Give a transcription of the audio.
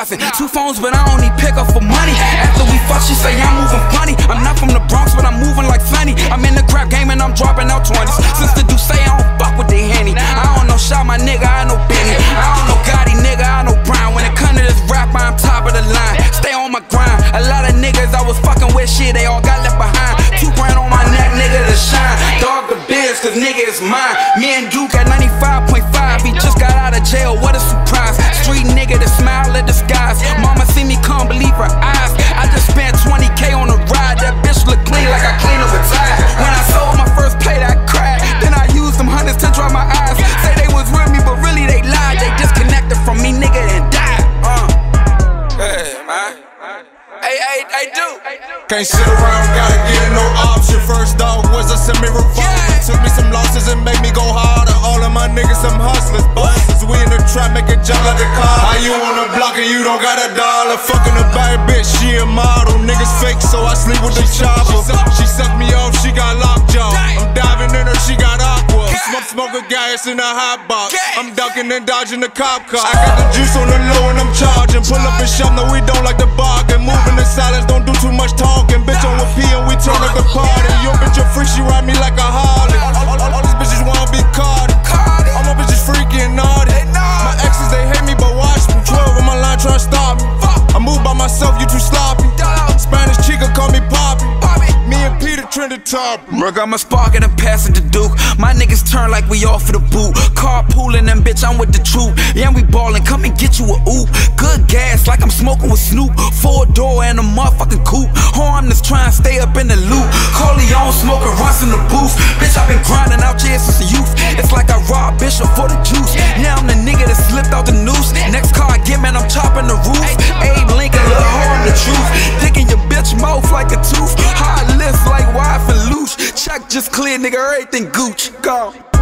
deposit. 2 phones, but I only pick up for money. After we fuck, she say I'm moving funny. I'm not from the Bronx, but I'm moving like Sunny. I'm in the crap game and I'm dropping out 20s. Sister do say I don't fuck with the Henny. I don't know Shaw, my nigga, I know Benny. I don't know Gotti, nigga, I know Brown. When it come to this rap, I'm top of the line. Stay on my grind. A lot of niggas I was fucking with, shit, they all got left behind. 2 grand on my neck, nigga, to shine. Dog the biz, cause nigga is mine. Me and Duke at 95.5. He just got out of jail, what a surprise. Street nigga that smile in disguise. Mama see me, can't believe her eyes. I just spent 20K on a ride. That bitch look clean like I clean up a tire. When I sold my first plate, I cried. Then I used them hundreds to dry my eyes. Say they was with me, but really they lied. They disconnected from me, nigga, and died. Hey, man. Hey, dude. Can't sit around, gotta get no option. First dog was a semi-revolver. Took me some losses and made me go harder. All of my niggas some hustlers, bosses. We in the trap, make it jump like the car. How you on the block and you don't got $1? Fucking a bad bitch, she a model. Niggas fake, so I sleep with the chopper. She sucked me off, she got lockjaw. I'm diving in her, she got aqua. Smoking gas in a hot box. I'm ducking and dodging the cop car. I got the juice on the low and I'm charging. Pull up and shove, no we don't like the bargain. Moving in silence, don't do too much talking. Bitch on a P and we turn up the party. Your bitch a freak, she ride me like a Harley. All these bitches wanna be caught. All my bitches freaky and naughty. My exes they hate me but watch me. 12 on my line tryna stop me. I move by myself, you too sloppy. Spanish chica call me Poppy. Me and Peter trended top. Merc, I'm a spark and I'm passing the Duke. My niggas turn like we off for the boot. Carpooling them, bitch, I'm with the troop. Yeah, we ballin', come and get you a oop. Good gas, like I'm smoking with Snoop. 4-door and a motherfucking coupe. Harmless, trying to stay up in the loop. Corleone smoking runs in the booth. Bitch, I've been grinding out here since youth. It's like I robbed Bishop for the juice. Now I'm the nigga that slipped out the noose. Next car I get, man, I'm chopping the roof. Abe Lincoln, Lil' Hard, the truth. Dicking your bitch mouth like a tooth. Hard lips like wife and loose. Check just clear, nigga, everything gooch. Go.